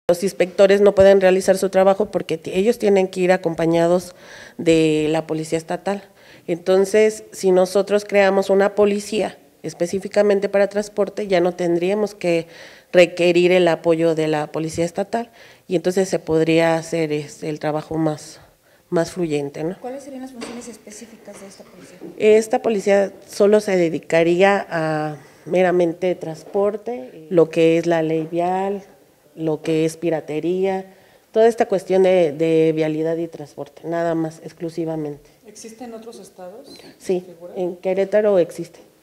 Los inspectores no pueden realizar su trabajo porque ellos tienen que ir acompañados de la policía estatal. Entonces, si nosotros creamos una policía específicamente para transporte, ya no tendríamos que requerir el apoyo de la policía estatal y entonces se podría hacer el trabajo más fluyente, ¿no? ¿Cuáles serían las funciones específicas de esta policía? Esta policía solo se dedicaría a meramente transporte, lo que es la ley vial, lo que es piratería, toda esta cuestión de vialidad y transporte, nada más, exclusivamente. ¿Existe en otros estados? Sí, en Querétaro existe.